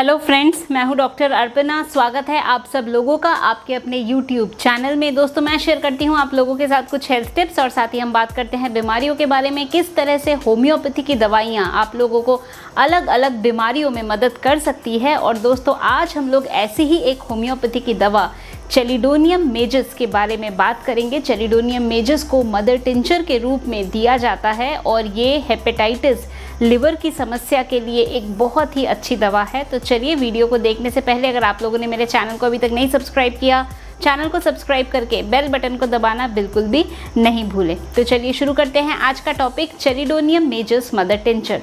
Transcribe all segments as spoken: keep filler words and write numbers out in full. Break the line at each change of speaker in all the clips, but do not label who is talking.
Hello friends, मैं हूं doctor Arpana. स्वागत है आप सब लोगों का आपके अपने यूट्यूब चैनल में। दोस्तों, मैं शेयर करती हूं आप लोगों के साथ कुछ हेल्थ टिप्स और साथ ही हम बात करते हैं बीमारियों के बारे में, किस तरह से होम्योपैथी की दवाइयां आप लोगों को अलग अलग बीमारियों में मदद कर सकती है। और दोस्तों, आज हम लोग ऐसी ही एक होम्योपैथी की दवा चैलिडोनियम मेजस के बारे में बात करेंगे। चैलिडोनियम मेजस को मदर टिंचर के रूप में दिया जाता है और ये हेपेटाइटिस लिवर की समस्या के लिए एक बहुत ही अच्छी दवा है। तो चलिए, वीडियो को देखने से पहले अगर आप लोगों ने मेरे चैनल को अभी तक नहीं सब्सक्राइब किया, चैनल को सब्सक्राइब करके बेल बटन को दबाना बिल्कुल भी नहीं भूलें। तो चलिए शुरू करते हैं आज का topic, chelidonium majus mother tincture.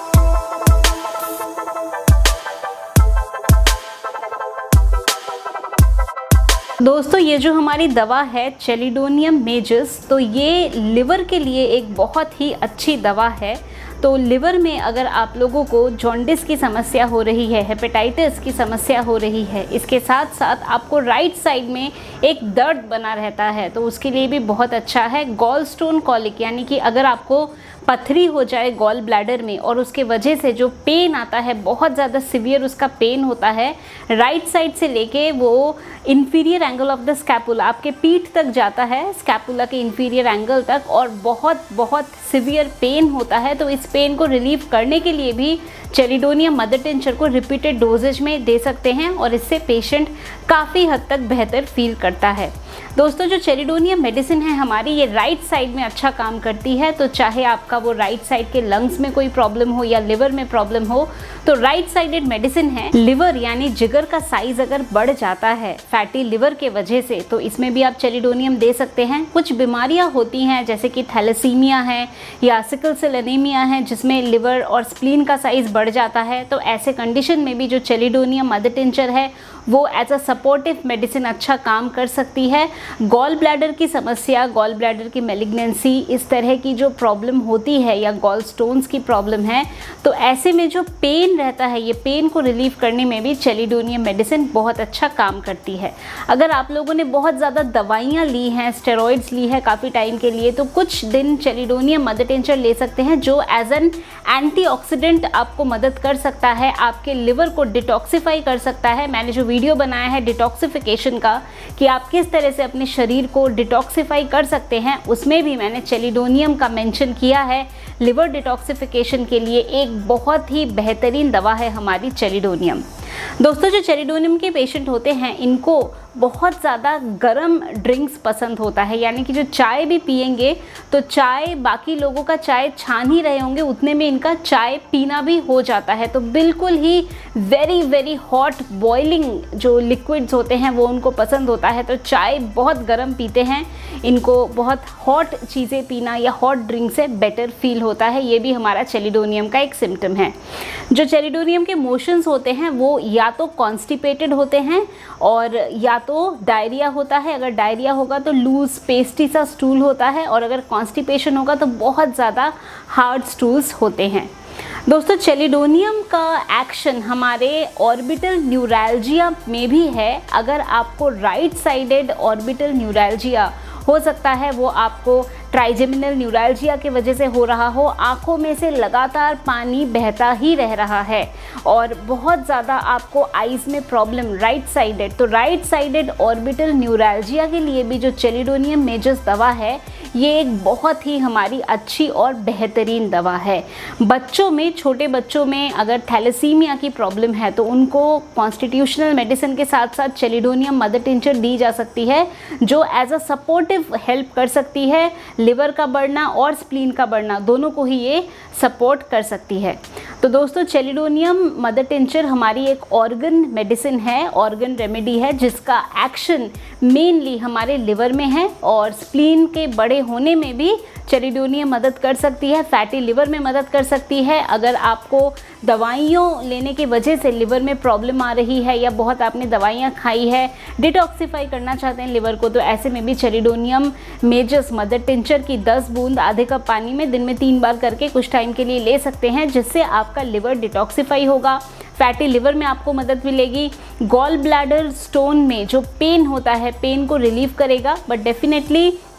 दोस्तों, ये जो हमारी दवा है चैलिडोनियम मेजस, तो ये लिवर के लिए एक बहुत ही अच्छी दवा है। तो लिवर में अगर आप लोगों को जॉन्डिस की समस्या हो रही है, हेपेटाइटिस की समस्या हो रही है, इसके साथ साथ आपको राइट साइड में एक दर्द बना रहता है, तो उसके लिए भी बहुत अच्छा है। गॉल स्टोन कॉलिक, यानी कि अगर आपको पथरी हो जाए गॉल ब्लैडर में और उसके वजह से जो पेन आता है, बहुत ज़्यादा सिवियर उसका पेन होता है, राइट साइड से लेके वो inferior angle of the scapula, आपके पीठ तक जाता है, स्कैपुला के इंफीरियर एंगल तक, और बहुत बहुत सिवियर पेन होता है। तो इस पेन को रिलीव करने के लिए भी चैलिडोनियम मदर टिंचर को रिपीटेड डोजेज में दे सकते हैं और इससे पेशेंट काफ़ी हद तक बेहतर फील करता है। दोस्तों, जो चैलिडोनियम मेडिसिन है हमारी, ये राइट साइड में अच्छा काम करती है। तो चाहे आपका वो राइट साइड के लंग्स में कोई प्रॉब्लम हो या लिवर में प्रॉब्लम हो, तो राइट साइडेड मेडिसिन है। लिवर यानी जिगर का साइज अगर बढ़ जाता है फैटी लिवर के वजह से, तो इसमें भी आप चैलिडोनियम दे सकते हैं। कुछ बीमारियां होती हैं जैसे कि थैलेसीमिया है या सिकल सेल एनीमिया है, जिसमें लिवर और स्प्लीन का साइज बढ़ जाता है। तो ऐसे कंडीशन में भी जो चैलिडोनियम मदर टिंचर है वो एज अ सपोर्टिव मेडिसिन अच्छा काम कर सकती है। गॉल ब्लैडर की समस्या, गॉल ब्लैडर की मैलिग्नेंसी, इस तरह की जो प्रॉब्लम होती है या गॉल स्टोन्स की प्रॉब्लम है, तो ऐसे में जो पेन रहता है, ये पेन को रिलीव करने में भी चैलिडोनियम मेडिसिन बहुत अच्छा काम करती है। अगर आप लोगों ने बहुत ज़्यादा दवाइयाँ ली हैं, स्टेरॉइड्स ली है काफ़ी टाइम के लिए, तो कुछ दिन चैलिडोनियम मदर टिंचर ले सकते हैं, जो एज एन एंटीऑक्सीडेंट आपको मदद कर सकता है, आपके लिवर को डिटॉक्सिफाई कर सकता है। मैंने जो वीडियो बनाया है डिटॉक्सिफिकेशन का, कि आप किस तरह से अपने शरीर को डिटॉक्सिफाई कर सकते हैं, उसमें भी मैंने चैलिडोनियम का मेंशन किया है। लिवर डिटॉक्सिफिकेशन के लिए एक बहुत ही बेहतरीन दवा है हमारी चैलिडोनियम। दोस्तों, जो चैलिडोनियम के पेशेंट होते हैं, इनको बहुत ज़्यादा गर्म ड्रिंक्स पसंद होता है, यानी कि जो चाय भी पिएंगे तो चाय, बाकी लोगों का चाय छान ही रहे होंगे उतने में इनका चाय पीना भी हो जाता है। तो बिल्कुल ही वेरी वेरी हॉट बॉइलिंग जो लिक्विड्स होते हैं वो उनको पसंद होता है। तो चाय बहुत गर्म पीते हैं, इनको बहुत हॉट चीज़ें पीना या हॉट ड्रिंक से बेटर फील होता है। ये भी हमारा चैलिडोनियम का एक सिम्टम है। जो चैलिडोनियम के मोशंस होते हैं वो या तो कॉन्स्टिपेटेड होते हैं और या तो डायरिया होता है। अगर डायरिया होगा तो लूज पेस्टी सा स्टूल होता है, और अगर कॉन्स्टिपेशन होगा तो बहुत ज़्यादा हार्ड स्टूल्स होते हैं। दोस्तों, चैलिडोनियम का एक्शन हमारे ऑर्बिटल न्यूरैल्जिया में भी है। अगर आपको राइट साइडेड ऑर्बिटल न्यूरैल्जिया हो सकता है, वो आपको ट्राइजेमिनल न्यूरैल्जिया की वजह से हो रहा हो, आँखों में से लगातार पानी बहता ही रह रहा है और बहुत ज़्यादा आपको आइज़ में प्रॉब्लम राइट साइडेड, तो राइट साइडेड ऑर्बिटल न्यूरैल्जिया के लिए भी जो चैलिडोनियम मेजस दवा है, ये एक बहुत ही हमारी अच्छी और बेहतरीन दवा है। बच्चों में, छोटे बच्चों में अगर थैलेसीमिया की प्रॉब्लम है तो उनको कॉन्स्टिट्यूशनल मेडिसिन के साथ साथ चैलिडोनियम मदर टिंचर दी जा सकती है, जो एज अ सपोर्टिव हेल्प कर सकती है। लिवर का बढ़ना और स्प्लीन का बढ़ना, दोनों को ही ये सपोर्ट कर सकती है। तो दोस्तों, चैलिडोनियम मदर टिंचर हमारी एक ऑर्गन मेडिसिन है, ऑर्गन रेमेडी है, जिसका एक्शन मेनली हमारे लिवर में है और स्प्लीन के बड़े होने में भी चैलिडोनियम मदद कर सकती है, फैटी लिवर में मदद कर सकती है। अगर आपको दवाइयों लेने की वजह से लिवर में प्रॉब्लम आ रही है या बहुत आपने दवाइयाँ खाई है, डिटॉक्सिफाई करना चाहते हैं लिवर को, तो ऐसे में भी चैलिडोनियम मेजस मदर टिंचर की दस बूंद आधे कप पानी में दिन में तीन बार करके कुछ टाइम के लिए ले सकते हैं, जिससे आपका लिवर डिटॉक्सिफाई होगा, फैटी लिवर में आपको मदद मिलेगी। गॉल ब्लैडर स्टोन में जो पेन होता है, पेन को रिलीव करेगा, but definitely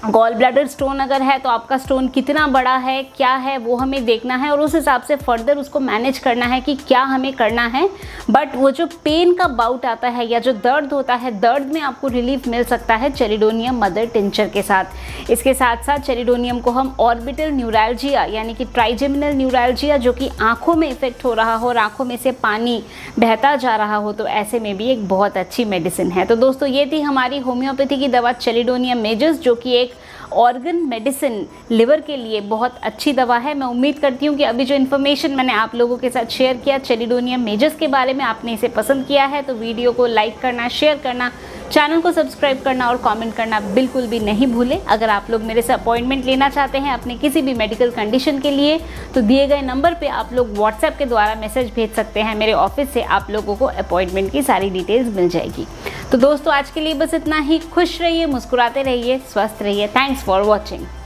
gall bladder stone अगर है तो आपका स्टोन कितना बड़ा है, क्या है, वो हमें देखना है और उस हिसाब से फर्दर उसको मैनेज करना है कि क्या हमें करना है। बट वो जो पेन का बाउट आता है या जो दर्द होता है, दर्द में आपको रिलीफ मिल सकता है चेलिडोनियम मदर टिंचर के साथ। इसके साथ साथ चेलिडोनियम को हम ऑर्बिटल न्यूरैल्जिया यानी कि ट्राइजेमिनल न्यूरैल्जिया, जो कि आँखों में इफेक्ट हो रहा हो और आँखों में से पानी बहता जा रहा हो, तो ऐसे में भी एक बहुत अच्छी मेडिसिन है। तो दोस्तों ये थी हमारी होम्योपैथी की दवा चेलिडोनियम मेजस, जो कि एक ऑर्गन मेडिसिन लिवर के लिए बहुत अच्छी दवा है। मैं उम्मीद करती हूँ कि अभी जो इन्फॉर्मेशन मैंने आप लोगों के साथ शेयर किया चेलिडोनियम मेजस के बारे में, आपने इसे पसंद किया है तो वीडियो को लाइक करना, शेयर करना, चैनल को सब्सक्राइब करना और कमेंट करना बिल्कुल भी नहीं भूलें। अगर आप लोग मेरे से अपॉइंटमेंट लेना चाहते हैं अपने किसी भी मेडिकल कंडीशन के लिए तो दिए गए नंबर पे आप लोग व्हाट्सएप के द्वारा मैसेज भेज सकते हैं। मेरे ऑफिस से आप लोगों को अपॉइंटमेंट की सारी डिटेल्स मिल जाएगी। तो दोस्तों आज के लिए बस इतना ही। खुश रहिए, मुस्कुराते रहिए, स्वस्थ रहिए। Thanks for watching.